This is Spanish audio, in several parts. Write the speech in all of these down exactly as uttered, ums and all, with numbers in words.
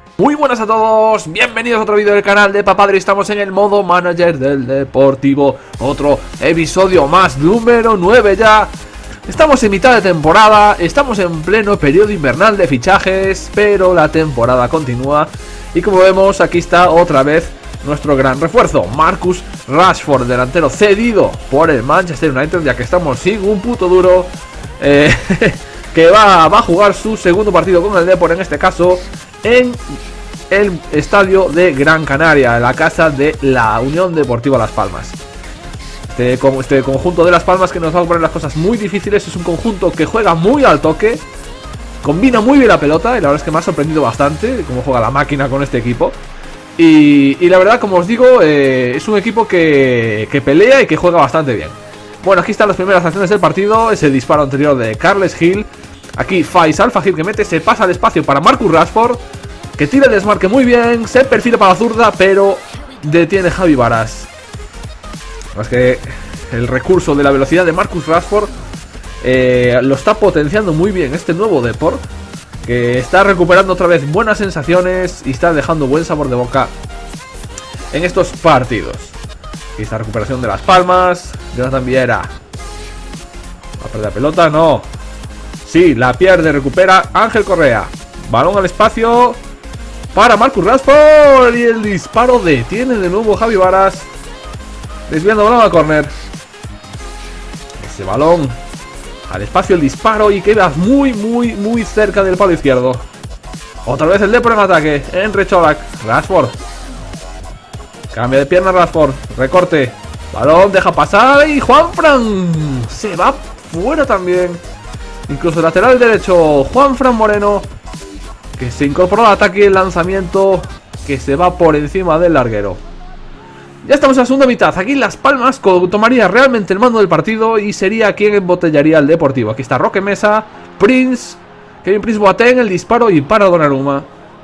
Muy buenas a todos, bienvenidos a otro vídeo del canal de Papadri. Estamos en el modo manager del Deportivo. Otro episodio más, número nueve ya. Estamos en mitad de temporada, estamos en pleno periodo invernal de fichajes, pero la temporada continúa. Y como vemos, aquí está otra vez nuestro gran refuerzo, Marcus Rashford, delantero cedido por el Manchester United, ya que estamos sin un puto duro. Eh, que va, va a jugar su segundo partido con el Depor, en este caso en el estadio de Gran Canaria, la casa de la Unión Deportiva Las Palmas. Este, este conjunto de Las Palmas, que nos va a poner las cosas muy difíciles, es un conjunto que juega muy al toque, combina muy bien la pelota, y la verdad es que me ha sorprendido bastante cómo juega la máquina con este equipo. Y, y la verdad, como os digo, eh, es un equipo que, que pelea y que juega bastante bien. Bueno, aquí están las primeras acciones del partido. Ese disparo anterior de Carles Gil. Aquí Faisal Fajir, que mete, se pasa al espacio para Marcus Rashford, que tira el desmarque muy bien, se perfila para la zurda, pero detiene Javi Varas. Es que el recurso de la velocidad de Marcus Rashford eh, lo está potenciando muy bien este nuevo Depor, que está recuperando otra vez buenas sensaciones y está dejando buen sabor de boca en estos partidos. Aquí esta recuperación de Las Palmas. Jonathan Viera va a perder la pelota, no. Sí, la pierde, recupera Ángel Correa. Balón al espacio para Marcus Rashford. Y el disparo detiene de nuevo Javi Varas, desviando balón a córner. Ese balón al espacio, el disparo, y queda muy, muy, muy cerca del palo izquierdo. Otra vez el Depor en ataque. Enre Cholak, Rashford. Cambia de pierna Rashford. Recorte. Balón, deja pasar. Y Juanfran se va fuera también. Incluso el lateral derecho, Juanfran Moreno, que se incorporó al ataque. El lanzamiento que se va por encima del larguero. Ya estamos en la segunda mitad. Aquí Las Palmas tomaría realmente el mando del partido y sería quien embotellaría al Deportivo. Aquí está Roque Mesa, Prince, Kevin Prince Boateng, el disparo y para Donnarumma.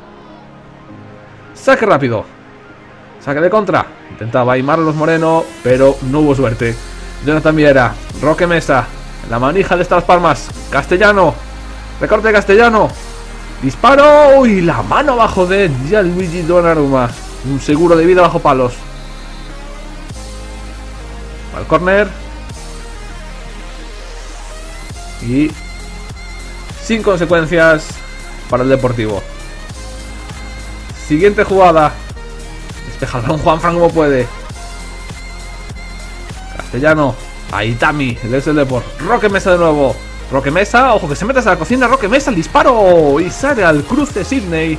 Saque rápido. Saque de contra. Intentaba aimar a los Moreno, pero no hubo suerte. Jonathan Viera, Roque Mesa, la manija de estas Palmas. Castellano, recorte de Castellano. Disparo y la mano abajo de Gianluigi Donnarumma. Un seguro de vida bajo palos. Al córner. Y sin consecuencias para el Deportivo. Siguiente jugada. Despeja el balón Juanfran como puede. Castellano. Aitami, el del Depor. Roque Mesa de nuevo. Roque Mesa, ojo que se mete a la cocina. Roque Mesa, el disparo. Y sale al cruce Sidney.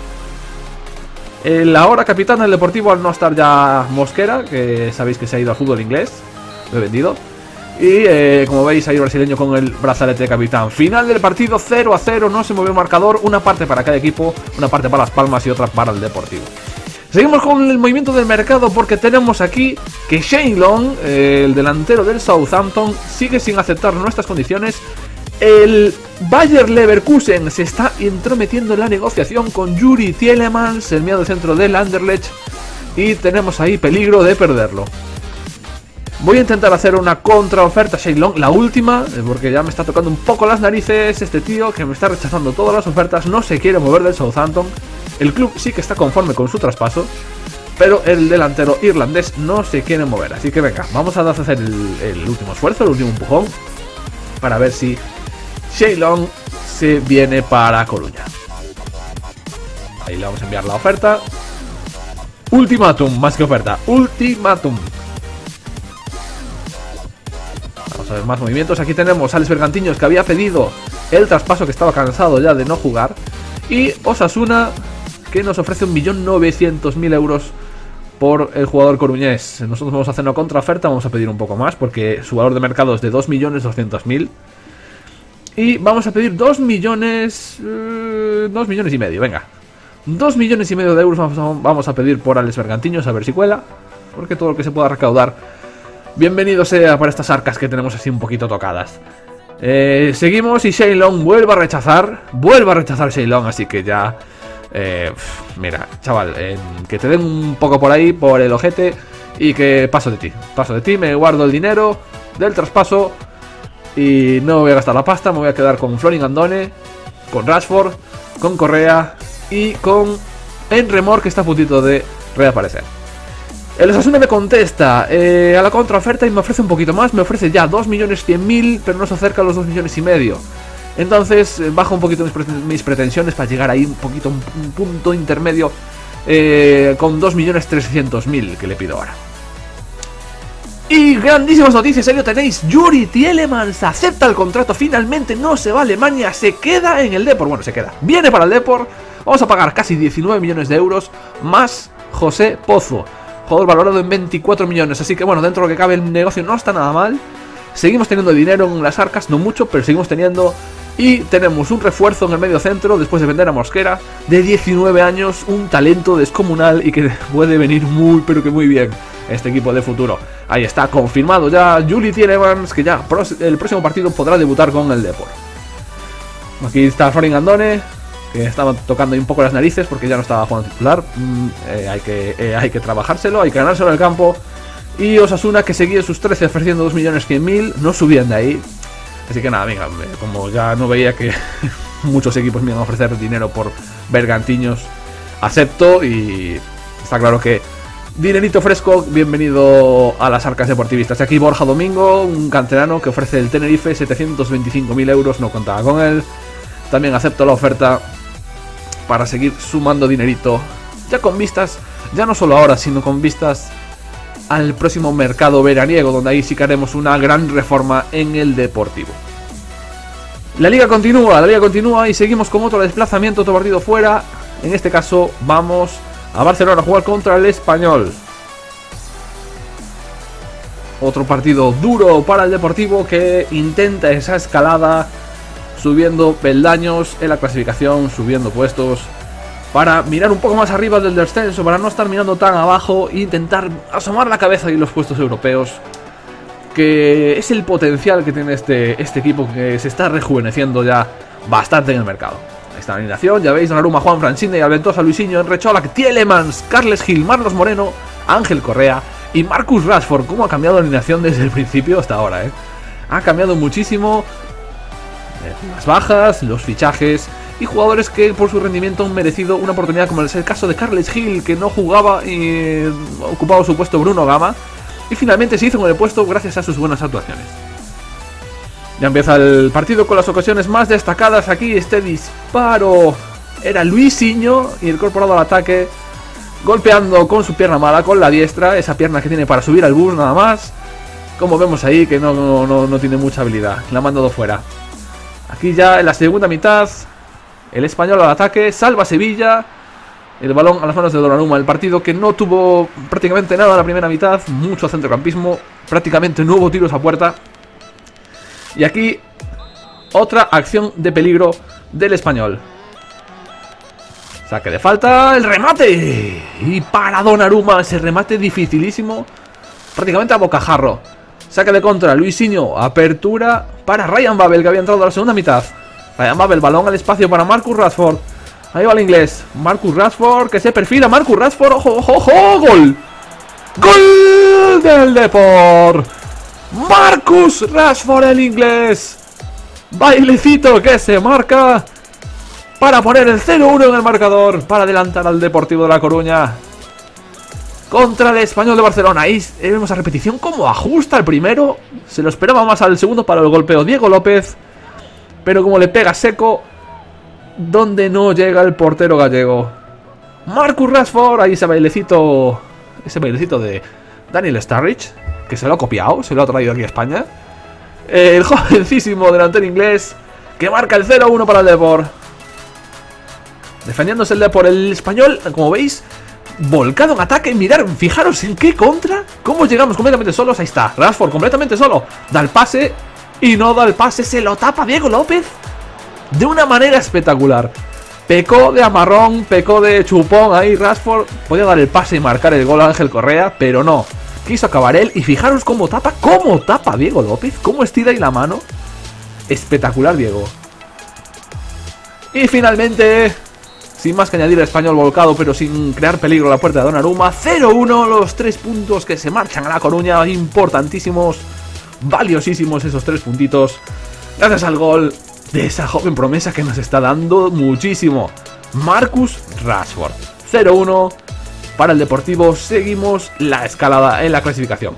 El ahora capitán del Deportivo, al no estar ya Mosquera, que sabéis que se ha ido al fútbol inglés. Lo he vendido. Y eh, como veis, ahí el brasileño con el brazalete de capitán. Final del partido, cero a cero. No se movió el marcador. Una parte para cada equipo. Una parte para Las Palmas y otra para el Deportivo. Seguimos con el movimiento del mercado, porque tenemos aquí que Shane Long, eh, el delantero del Southampton, sigue sin aceptar nuestras condiciones. El Bayer Leverkusen se está entrometiendo en la negociación con Yuri Tielemans, el medio centro del Anderlecht, y tenemos ahí peligro de perderlo. Voy a intentar hacer una contraoferta a Shane Long, la última, porque ya me está tocando un poco las narices este tío, que me está rechazando todas las ofertas, no se quiere mover del Southampton. El club sí que está conforme con su traspaso, pero el delantero irlandés no se quiere mover. Así que venga, vamos a hacer el, el último esfuerzo, el último empujón, para ver si Shane Long se viene para Coruña. Ahí le vamos a enviar la oferta. Ultimátum, más que oferta, ultimátum. Vamos a ver más movimientos. Aquí tenemos a Alex Bergantiños, que había pedido el traspaso, que estaba cansado ya de no jugar. Y Osasuna, que nos ofrece un millón novecientos mil euros por el jugador coruñés. Nosotros vamos a hacer una contraoferta, vamos a pedir un poco más, porque su valor de mercado es de dos millones doscientos mil. Y vamos a pedir dos millones... Eh, dos millones y medio, venga. dos millones y medio de euros vamos a, vamos a pedir por Alex Bergantiños, a ver si cuela. Porque todo lo que se pueda recaudar, bienvenido sea para estas arcas que tenemos así un poquito tocadas. Eh, seguimos y Shane Long vuelve a rechazar. Vuelve a rechazar Shane Long, así que ya... Eh, mira, chaval, eh, que te den un poco por ahí, por el ojete, y que paso de ti. Paso de ti, me guardo el dinero del traspaso y no voy a gastar la pasta. Me voy a quedar con Florin Andone, con Rashford, con Correa y con en remor que está a puntito de reaparecer. El Osasuna me contesta eh, a la contraoferta y me ofrece un poquito más. Me ofrece ya dos millones cien mil, pero no se acerca a los dos millones y medio. Entonces eh, bajo un poquito mis, pre mis pretensiones para llegar ahí un poquito, un, un punto intermedio eh, con dos millones trescientos mil que le pido ahora. Y grandísimas noticias, ahí lo tenéis. Yuri Tielemans acepta el contrato finalmente, no se va a Alemania, se queda en el Depor. Bueno, se queda, viene para el Depor. Vamos a pagar casi diecinueve millones de euros más José Pozo, jugador valorado en veinticuatro millones. Así que bueno, dentro de lo que cabe el negocio no está nada mal. Seguimos teniendo dinero en las arcas, no mucho, pero seguimos teniendo. Y tenemos un refuerzo en el medio centro, después de vender a Mosquera, de diecinueve años, un talento descomunal y que puede venir muy, pero que muy bien este equipo de futuro. Ahí está, confirmado ya Yuri Tielemans, que ya el próximo partido podrá debutar con el Depor. Aquí está Florin Andone, que estaba tocando ahí un poco las narices porque ya no estaba jugando titular. mm, eh, hay, que, eh, hay que trabajárselo, hay que ganárselo en el campo. Y Osasuna, que seguía sus trece ofreciendo dos millones cien mil, no subían de ahí. Así que nada, venga, como ya no veía que muchos equipos me iban a ofrecer dinero por bergantiños, acepto. Y está claro que dinerito fresco, bienvenido a las arcas deportivistas. Y aquí Borja Domingo, un canterano que ofrece el Tenerife setecientos veinticinco mil euros, no contaba con él. También acepto la oferta para seguir sumando dinerito, ya con vistas, ya no solo ahora, sino con vistas al próximo mercado veraniego, donde ahí sí que haremos una gran reforma en el Deportivo. La liga continúa, la liga continúa y seguimos con otro desplazamiento, otro partido fuera. En este caso vamos a Barcelona a jugar contra el Español. Otro partido duro para el Deportivo, que intenta esa escalada, subiendo peldaños en la clasificación, subiendo puestos, para mirar un poco más arriba del descenso, para no estar mirando tan abajo e intentar asomar la cabeza en los puestos europeos, que es el potencial que tiene este, este equipo, que se está rejuveneciendo ya bastante en el mercado. Ahí está la alineación, ya veis: Donnarumma, Juan Francine, Alventosa, Luisinho, Enrecholac, Tielemans, Carles Gil, Marlos Moreno, Ángel Correa y Marcus Rashford. ¿Cómo ha cambiado la alineación desde el principio hasta ahora, eh? Ha cambiado muchísimo. Las bajas, los fichajes y jugadores que por su rendimiento han merecido una oportunidad, como es el caso de Carles Gil, que no jugaba y ocupaba su puesto Bruno Gama, y finalmente se hizo con el puesto gracias a sus buenas actuaciones. Ya empieza el partido con las ocasiones más destacadas. Aquí este disparo era Luisinho, y el incorporado al ataque, golpeando con su pierna mala, con la diestra, esa pierna que tiene para subir al bus nada más. Como vemos ahí, que no, no, no, no tiene mucha habilidad, la ha mandado fuera. Aquí ya en la segunda mitad, el Español al ataque, salva Sevilla, el balón a las manos de Donnarumma. El partido que no tuvo prácticamente nada en la primera mitad, mucho centrocampismo, prácticamente no hubo tiros a puerta. Y aquí otra acción de peligro del Español. Saque de falta, el remate, y para Donnarumma, ese remate dificilísimo, prácticamente a bocajarro. Saque de contra, Luisinho, apertura para Ryan Babel, que había entrado a la segunda mitad. Ryan Babel, balón al espacio para Marcus Rashford. Ahí va el inglés, Marcus Rashford, que se perfila, Marcus Rashford, ojo, ojo, ojo, gol. Gol del Depor. Marcus Rashford, el inglés. Bailecito que se marca para poner el cero uno en el marcador, para adelantar al Deportivo de La Coruña contra el Español de Barcelona. Ahí vemos a repetición cómo ajusta el primero. Se lo esperaba más al segundo para el golpeo Diego López, pero como le pega seco, donde no llega el portero gallego. Marcus Rashford, ahí ese bailecito, ese bailecito de Daniel Sturridge, que se lo ha copiado, se lo ha traído aquí a España. El jovencísimo delantero inglés, que marca el cero uno para el Depor. Defendiéndose el Depor, el Español, como veis, volcado en ataque. Mirad, fijaros en qué contra, cómo llegamos completamente solos. Ahí está, Rashford completamente solo, da el pase y no da el pase, se lo tapa Diego López de una manera espectacular. Pecó de amarrón, pecó de chupón ahí Rashford. Podía dar el pase y marcar el gol a Ángel Correa, pero no, quiso acabar él. Y fijaros cómo tapa, cómo tapa Diego López, cómo estira ahí la mano. Espectacular Diego. Y finalmente, sin más que añadir, el Español volcado, pero sin crear peligro, la puerta de Donnarumma. cero uno, los tres puntos que se marchan a La Coruña, importantísimos, valiosísimos esos tres puntitos, gracias al gol de esa joven promesa que nos está dando muchísimo, Marcus Rashford. cero uno para el Deportivo. Seguimos la escalada en la clasificación.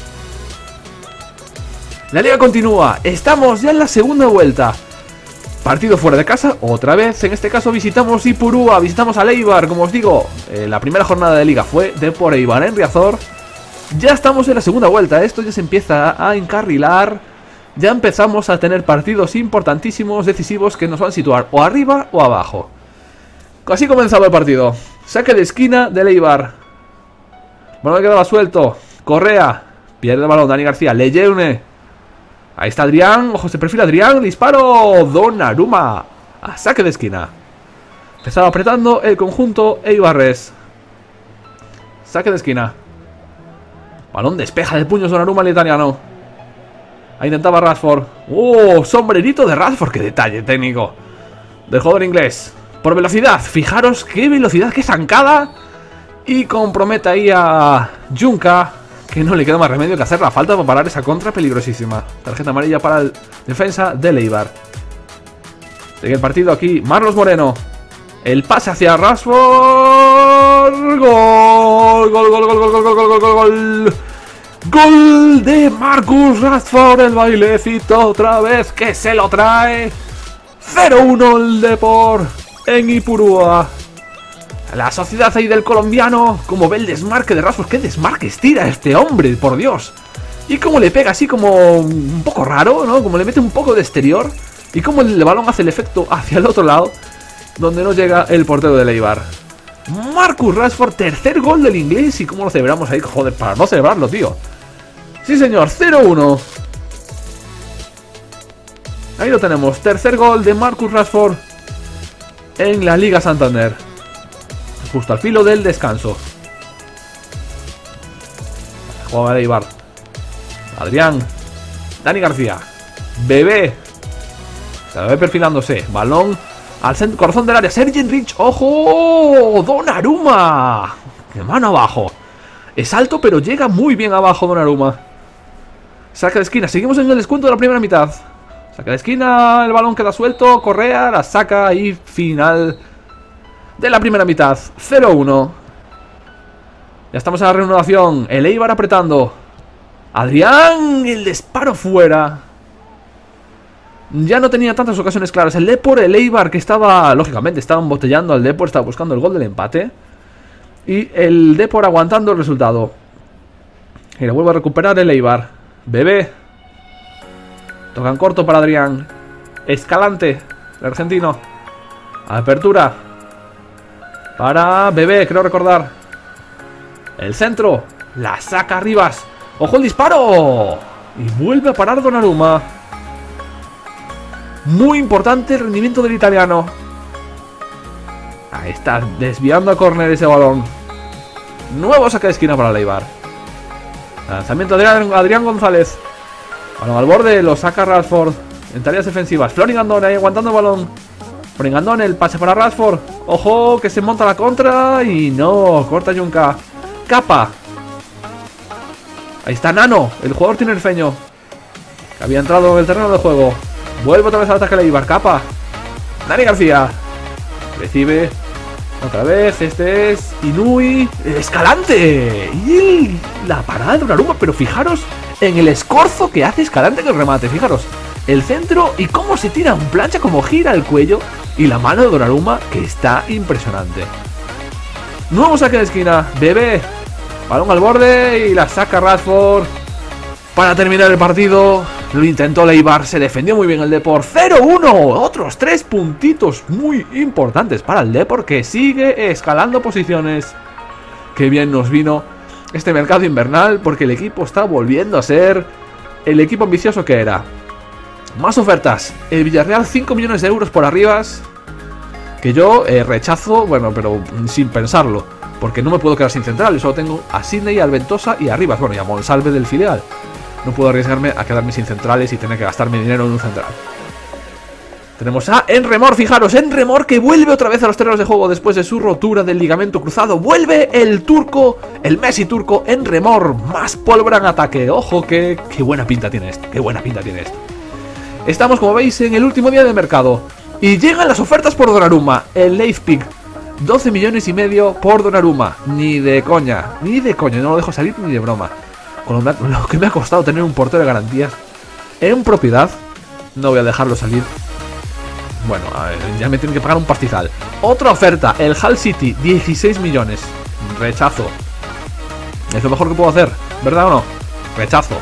La liga continúa, estamos ya en la segunda vuelta. Partido fuera de casa, otra vez, en este caso visitamos Ipurúa, visitamos a Eibar, como os digo, eh, la primera jornada de liga fue Depor Eibar en Riazor. Ya estamos en la segunda vuelta, esto ya se empieza a encarrilar, ya empezamos a tener partidos importantísimos, decisivos, que nos van a situar o arriba o abajo. Así comenzaba el partido, saque de esquina del Eibar. Bueno, quedaba suelto, Correa, pierde el balón, Dani García, Lejeune. Ahí está Adrián, ojo, se perfila Adrián, disparo, Donnarumma, a saque de esquina. Empezaba apretando el conjunto Eibarres. Saque de esquina. Balón despeja de puños Donnarumma al italiano. Ahí intentaba Rashford. ¡Oh! Sombrerito de Rashford, qué detalle técnico del jugador inglés. Por velocidad, fijaros qué velocidad, qué zancada. Y compromete ahí a Junca, que no le queda más remedio que hacer la falta para parar esa contra peligrosísima. Tarjeta amarilla para el defensa del Eibar. Sigue el partido aquí, Marlos Moreno. El pase hacia Rashford. Gol, gol, gol, gol, gol, gol, gol, gol, gol, gol. Gol de Marcus Rashford, el bailecito otra vez que se lo trae. cero uno el Depor en Ipurúa. La sociedad ahí del colombiano, como ve el desmarque de Rashford. ¡Qué desmarques tira este hombre, por Dios! Y como le pega así como un poco raro, ¿no? Como le mete un poco de exterior. Y como el balón hace el efecto hacia el otro lado, donde no llega el portero del Eibar. Marcus Rashford, tercer gol del inglés. ¿Y cómo lo celebramos ahí? Joder, para no celebrarlo, tío. Sí, señor, cero uno. Ahí lo tenemos, tercer gol de Marcus Rashford en la Liga Santander. Justo al filo del descanso. Juega de Eibar. Adrián. Dani García. Bebé. Se ve perfilándose. Balón al centro, corazón del área. Sergen Rich. ¡Ojo! Donnarumma. De mano abajo. Es alto, pero llega muy bien abajo Donnarumma. Saca de esquina. Seguimos en el descuento de la primera mitad. Saca de esquina. El balón queda suelto. Correa la saca y final de la primera mitad. cero uno. Ya estamos en la reanudación. El Eibar apretando. Adrián. El disparo fuera. Ya no tenía tantas ocasiones claras. El Depor, el Eibar, que estaba, lógicamente, estaba embotellando al Depor. Estaba buscando el gol del empate. Y el Depor aguantando el resultado. Y lo vuelve a recuperar el Eibar. Bebé. Tocan corto para Adrián. Escalante, el argentino. Apertura para Bebé, creo recordar. El centro. La saca Rivas. ¡Ojo el disparo! Y vuelve a parar Donnarumma. Muy importante el rendimiento del italiano. Ahí está, desviando a córner ese balón. Nuevo saque de esquina para el Eibar. Lanzamiento de Adrián González. Balón al borde, lo saca Rashford. En tareas defensivas. Florin Andón ahí aguantando el balón. Florin Andón, el pase para Rashford. Ojo, que se monta la contra. Y no, corta Junca. Capa. Ahí está Nano, el jugador tinerfeño, que había entrado en el terreno de juego. Vuelve otra vez al ataque de Eibar. Capa. Dani García. Recibe. Otra vez. Este es Inui. Escalante. Y la parada de Donnarumma. Pero fijaros en el escorzo que hace Escalante en el remate. Fijaros. El centro y cómo se tira en plancha. Como gira el cuello. Y la mano de Donnarumma, que está impresionante. Nuevo saque de esquina. Bebé. Balón al borde. Y la saca Rashford. Para terminar el partido. Lo intentó el Eibar, se defendió muy bien el Depor. cero uno, otros tres puntitos muy importantes para el Depor, que sigue escalando posiciones. Qué bien nos vino este mercado invernal, porque el equipo está volviendo a ser el equipo ambicioso que era. Más ofertas. El Villarreal, cinco millones de euros por Arribas, que yo eh, rechazo, bueno, pero sin pensarlo, porque no me puedo quedar sin central. Yo solo tengo a Sidney, al Ventosa y a Arribas, bueno, y a Monsalve del filial. No puedo arriesgarme a quedarme sin centrales y tener que gastarme dinero en un central. Tenemos a Enremor, fijaros, Enremor que vuelve otra vez a los terrenos de juego después de su rotura del ligamento cruzado. Vuelve el turco, el Messi turco, Enremor, más pólvora en ataque. Ojo, que qué buena pinta tiene esto, qué buena pinta tiene esto. Estamos, como veis, en el último día del mercado. Y llegan las ofertas por Donnarumma. El Leipzig doce millones y medio por Donnarumma. Ni de coña, ni de coña, no lo dejo salir ni de broma. Con lo, lo que me ha costado tener un portero de garantías en propiedad, no voy a dejarlo salir. Bueno, a ver, ya me tienen que pagar un pastizal. Otra oferta, el Hull City, dieciséis millones. Rechazo. Es lo mejor que puedo hacer, ¿verdad o no? Rechazo.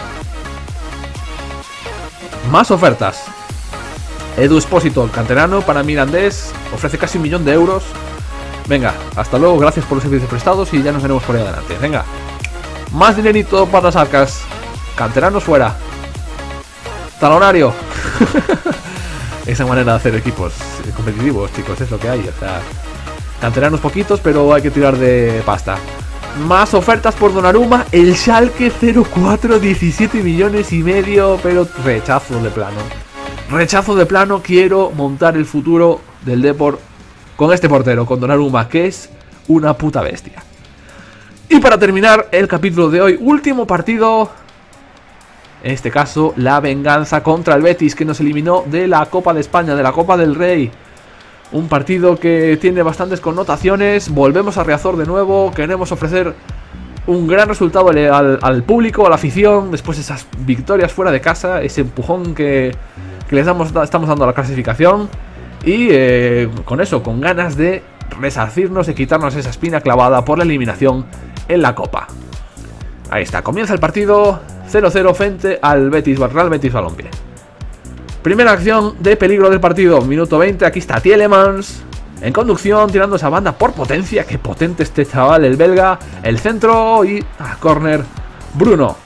Más ofertas. Edu Espósito, el canterano para Mirandés, ofrece casi un millón de euros. Venga, hasta luego, gracias por los servicios prestados y ya nos veremos por ahí adelante. Venga. Más dinerito para las arcas. Canteranos fuera. Talonario. Esa manera de hacer equipos competitivos, chicos, es lo que hay. O sea, canteranos poquitos, pero hay que tirar de pasta. Más ofertas por Donnarumma. El Schalke cero cuatro, diecisiete millones y medio, pero rechazo de plano. Rechazo de plano. Quiero montar el futuro del Depor con este portero, con Donnarumma, que es una puta bestia. Y para terminar el capítulo de hoy, último partido. En este caso, la venganza contra el Betis, que nos eliminó de la Copa de España, de la Copa del Rey. Un partido que tiene bastantes connotaciones. Volvemos a Riazor de nuevo. Queremos ofrecer un gran resultado al, al, al público, a la afición. Después de esas victorias fuera de casa, ese empujón que, que les damos, estamos dando a la clasificación. Y eh, con eso, con ganas de resarcirnos, de quitarnos esa espina clavada por la eliminación en la Copa. Ahí está, comienza el partido cero cero frente al Betis, Real Betis Balompié. Primera acción de peligro del partido, minuto veinte, aquí está Tielemans en conducción, tirando esa banda por potencia. Qué potente este chaval, el belga. El centro y a córner, Bruno.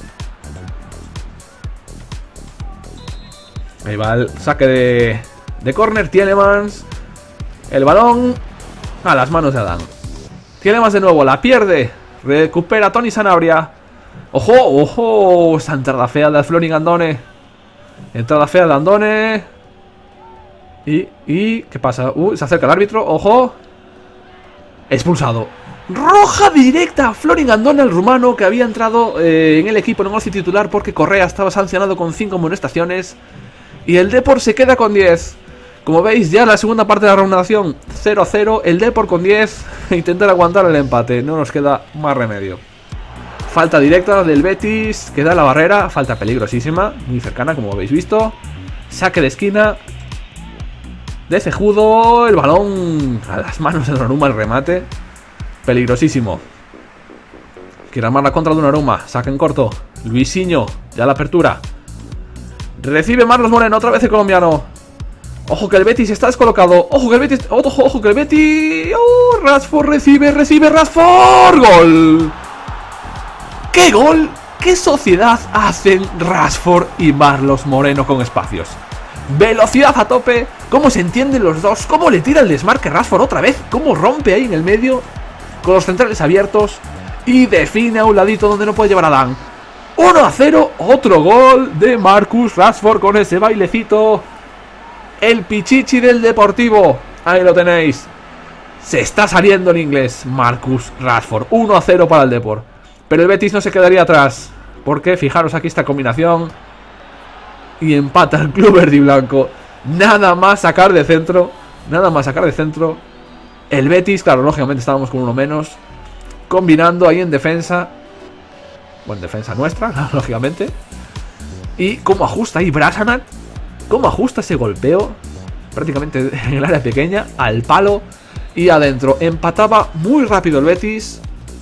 Ahí va el saque de, de córner, Tielemans. El balón a las manos de Adán. Tielemans de nuevo, la pierde. Recupera Tony Sanabria. ¡Ojo! ¡Ojo! Esa entrada fea de Florin Andone. Entrada fea de Andone. Y, y... ¿qué pasa? Uh, se acerca el árbitro. ¡Ojo! Expulsado. Roja directa a Florin Andone, el rumano, que había entrado eh, en el equipo en el once titular porque Correa estaba sancionado con cinco amonestaciones. Y el Depor se queda con diez. Como veis, ya en la segunda parte de la reanudación, cero a cero. El Depor con diez. Intentar aguantar el empate. No nos queda más remedio. Falta directa del Betis, que da la barrera. Falta peligrosísima, muy cercana, como habéis visto. Saque de esquina de Cejudo. El balón a las manos de Donnarumma, el remate. Peligrosísimo. Quiere armar la contra de Donnarumma. Saque en corto. Luisinho, ya la apertura. Recibe Marlos Moreno, otra vez el colombiano. Ojo que el Betis está descolocado. Ojo que el Betis... Ojo, ojo que el Betis... Oh, Rashford recibe, recibe Rashford. Gol. ¡Qué gol! ¡Qué sociedad hacen Rashford y Marlos Moreno con espacios! Velocidad a tope. ¿Cómo se entienden los dos? ¿Cómo le tira el desmarque Rashford otra vez? ¿Cómo rompe ahí en el medio? Con los centrales abiertos. Y define a un ladito donde no puede llevar a Dan. uno a cero. Otro gol de Marcus Rashford con ese bailecito. El pichichi del Deportivo. Ahí lo tenéis. Se está saliendo en inglés Marcus Rashford. uno a cero para el Depor. Pero el Betis no se quedaría atrás. Porque fijaros aquí esta combinación. Y empata el club verde y blanco. Nada más sacar de centro. Nada más sacar de centro. El Betis, claro, lógicamente estábamos con uno menos. Combinando ahí en defensa. Bueno, defensa nuestra, lógicamente. Y cómo ajusta ahí Brassanat. Cómo ajusta ese golpeo. Prácticamente en el área pequeña. Al palo. Y adentro. Empataba muy rápido el Betis.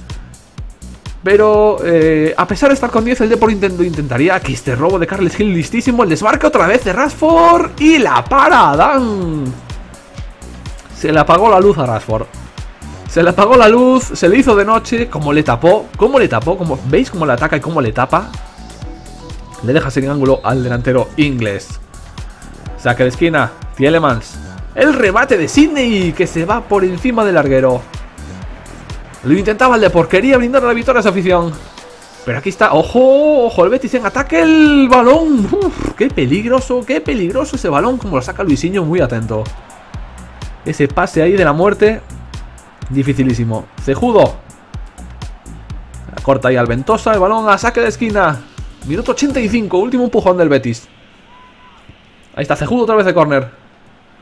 Pero eh, a pesar de estar con diez, el Depor intent intentaría. Aquí este robo de Carles Gil listísimo. El desmarque otra vez de Rashford. Y la para Adán. Se le apagó la luz a Rashford. Se le apagó la luz. Se le hizo de noche. Como le tapó. ¿Cómo le tapó? Como, ¿veis cómo le ataca y cómo le tapa? Le deja sin ángulo al delantero inglés. Saque de esquina. Tielemans. El remate de Sidney, que se va por encima del larguero. Lo intentaba el Depor, quería brindar la victoria a su afición. Pero aquí está, ojo, ojo, el Betis en ataque, el balón. Uf, qué peligroso, qué peligroso ese balón, como lo saca Luisinho, muy atento. Ese pase ahí de la muerte, dificilísimo. Cejudo. Corta ahí al Ventosa, el balón a saque de esquina. Minuto ochenta y cinco, último empujón del Betis. Ahí está Cejudo otra vez de córner.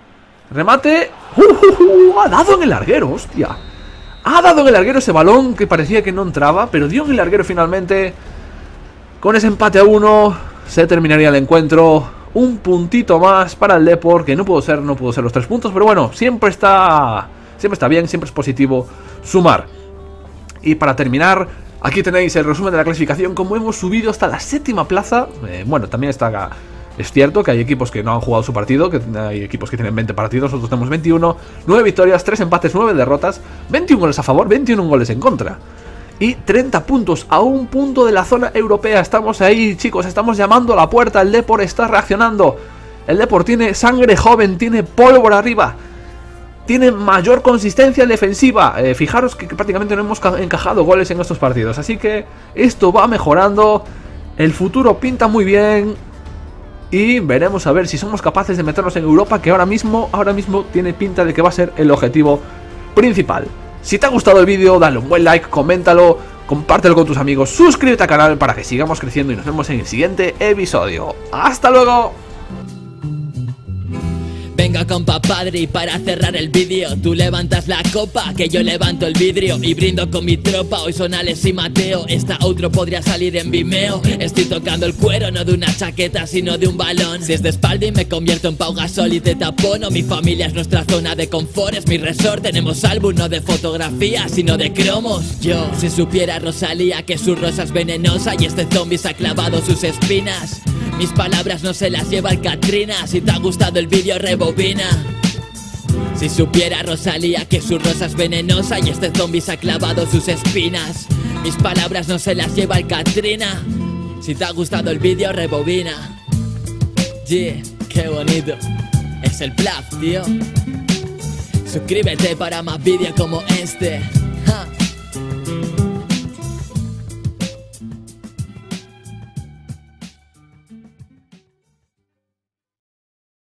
Remate. Uh, uh, uh, ha dado en el larguero, hostia. Ha dado en el larguero ese balón que parecía que no entraba, pero dio en el larguero finalmente. Con ese empate a uno se terminaría el encuentro. Un puntito más para el Depor, que no pudo ser, no pudo ser los tres puntos, pero bueno, siempre está, siempre está bien, siempre es positivo sumar. Y para terminar, aquí tenéis el resumen de la clasificación, como hemos subido hasta la séptima plaza. Eh, bueno, también está, es cierto que hay equipos que no han jugado su partido, que hay equipos que tienen veinte partidos, nosotros tenemos veintiuno, nueve victorias, tres empates, nueve derrotas, veintiuno goles a favor, veintiuno goles en contra. Y treinta puntos, a un punto de la zona europea. Estamos ahí, chicos, estamos llamando a la puerta. El Depor está reaccionando. El Depor tiene sangre joven, tiene pólvora arriba, tiene mayor consistencia defensiva. eh, Fijaros que prácticamente no hemos encajado goles en estos partidos, así que esto va mejorando. El futuro pinta muy bien. Y veremos a ver si somos capaces de meternos en Europa, que ahora mismo, ahora mismo tiene pinta de que va a ser el objetivo principal. Si te ha gustado el vídeo, dale un buen like, coméntalo, compártelo con tus amigos, suscríbete al canal para que sigamos creciendo y nos vemos en el siguiente episodio. ¡Hasta luego! Venga compa padre, y para cerrar el vídeo tú levantas la copa, que yo levanto el vidrio y brindo con mi tropa. Hoy son Alex y Mateo, esta outro podría salir en Vimeo. Estoy tocando el cuero, no de una chaqueta sino de un balón. Si es de espalda y me convierto en Pau Gasol y te tapono. Mi familia es nuestra zona de confort, es mi resort. Tenemos álbum no de fotografía sino de cromos. Yo, si supiera Rosalía que su rosa es venenosa y este zombie se ha clavado sus espinas, mis palabras no se las lleva el Katrina. Si te ha gustado el vídeo, rebobina. Si supiera Rosalía que su rosa es venenosa y este zombie se ha clavado sus espinas, mis palabras no se las lleva el Katrina. Si te ha gustado el vídeo, rebobina. Yeah, qué bonito. Es el Bluff, tío. Suscríbete para más vídeos como este.